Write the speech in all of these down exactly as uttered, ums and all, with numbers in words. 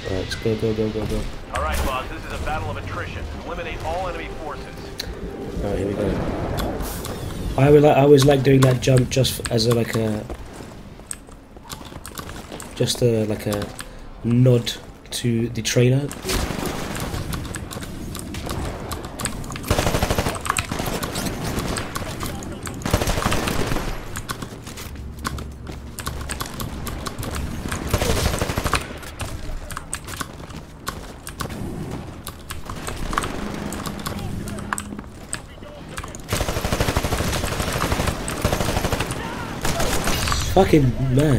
Alright, let's go, go, go, go, go. Alright, boss, this is a battle of attrition. Eliminate all enemy forces. Alright, here we go. I would like, I always like doing that jump just as a like a just a like a nod to the trailer. Fucking man.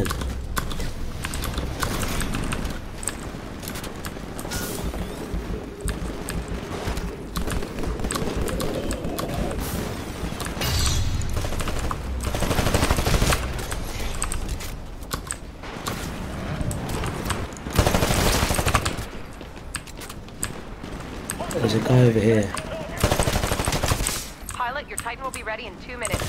There's a guy over here. Pilot, your Titan will be ready in two minutes.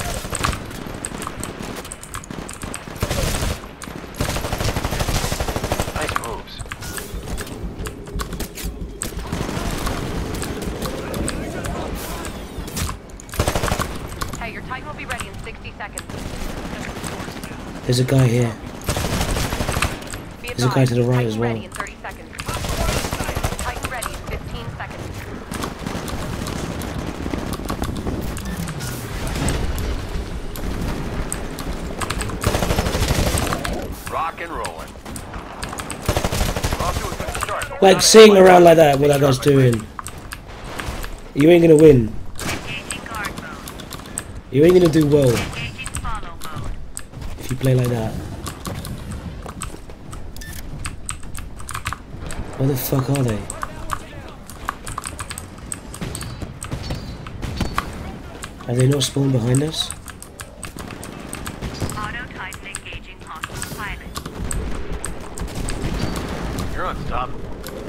There's a guy here. There's a guy to the right as well. Titan ready in fifteen seconds. Rock and rolling. Off to a good start. Like sitting around like that, what that guy's doing. You ain't gonna win. You ain't gonna do well if you play like that. Where the fuck are they? Have they not spawned behind us? Auto Titan engaging hostile pilot. You're unstoppable.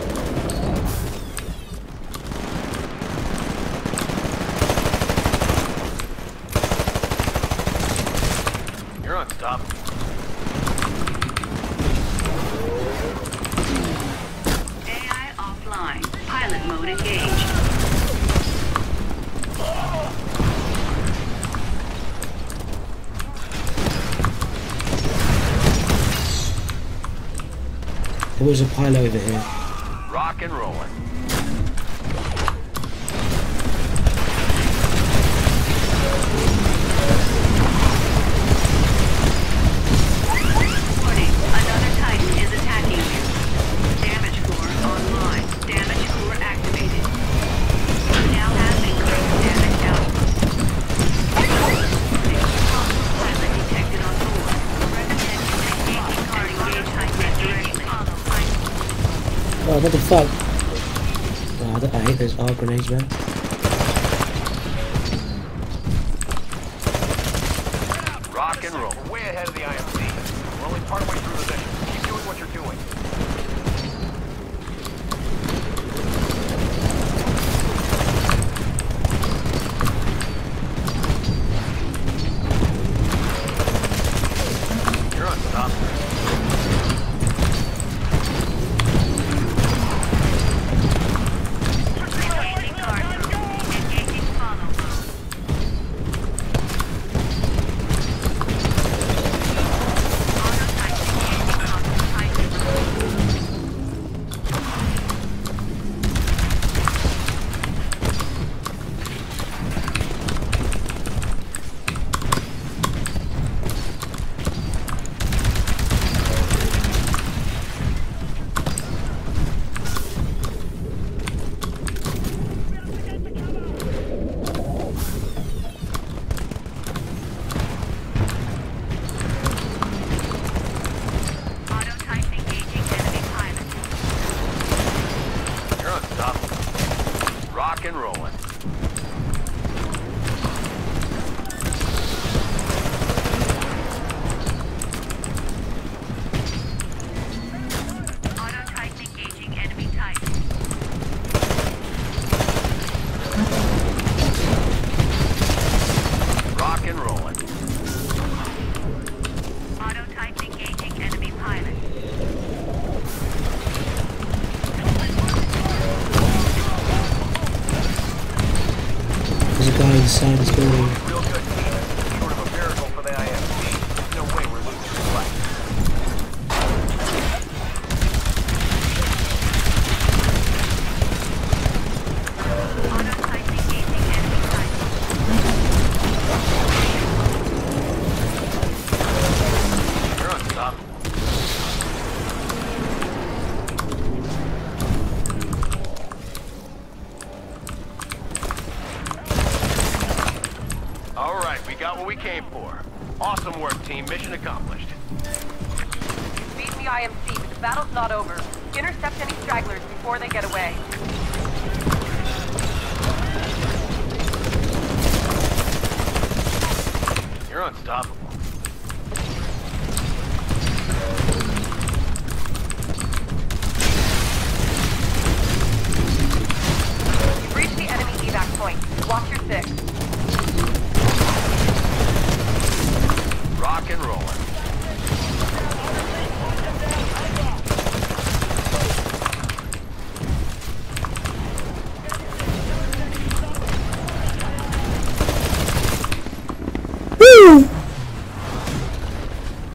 You're unstoppable. A I offline. Pilot mode engaged. There was a pilot over here. Rock and rolling. Warning, another Titan is attacking you. Damage core online. Damage core activated. Now has increased damage output. Pilot detected on board. Recommend engaging car engage Titan directly. Oh, what the fuck? Oh, I, don't- I hate those arc grenades, man. Rock and roll. We're way ahead of the I M C. We're only partway through the mission. Keep doing what you're doing. You're unstoppable. Engaging car mode. Engaging follow mode. Auto Titan engaging hostile Titan. inside this building. Real good team. Sort of a miracle for the I M C. There's no way we're losing this fight. Auto sight engaging enemy sight. You're unstoppable. All right, we got what we came for. Awesome work, team. Mission accomplished. Beat the I M C, but the battle's not over. Intercept any stragglers before they get away. You're unstoppable.